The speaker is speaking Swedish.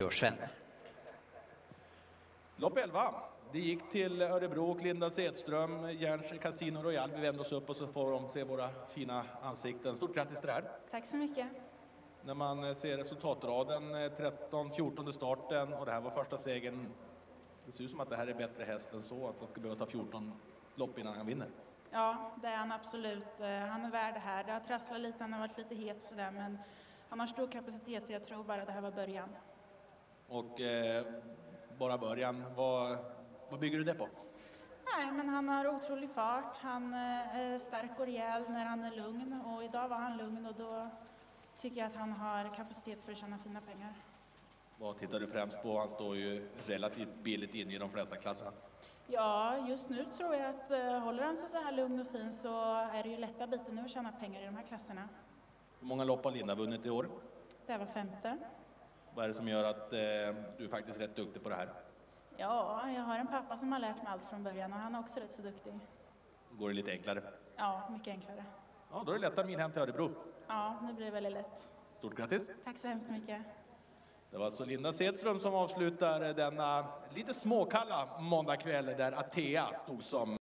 Sven. Lopp 11. Det gick till Örebro och Linda Sedström, Järns Casino Royal. Vi vänder oss upp och så får de se våra fina ansikten. Stort grattis till det här. Tack så mycket. När man ser resultatraden, 13-14 starten och det här var första segern. Det ser ut som att det här är bättre häst än så, att han ska behöva ta 14 lopp innan han vinner. Ja, det är han absolut. Han är värd det här. Det har trasslat lite, han har varit lite het och sådär, men han har stor kapacitet och jag tror bara det här var början. Och bara början, vad bygger du det på? Nej, men han har otrolig fart. Han är stark och rejäl när han är lugn. Och idag var han lugn och då tycker jag att han har kapacitet för att tjäna fina pengar. Vad tittar du främst på? Han står ju relativt billigt inne i de flesta klasserna. Ja, just nu tror jag att håller han sig så här lugn och fin så är det ju lätta biten nu att tjäna pengar i de här klasserna. Hur många lopp har Linda vunnit i år? Det var 5:e. Vad är det som gör att du är faktiskt rätt duktig på det här? Ja, jag har en pappa som har lärt mig allt från början och han är också rätt så duktig. Går det lite enklare? Ja, mycket enklare. Ja, då är det lätt att min hem till Örebro. Ja, nu blir det väldigt lätt. Stort grattis! Tack så hemskt mycket. Det var alltså Linda Sedström som avslutar denna lite småkalla måndagkväll där Atea stod som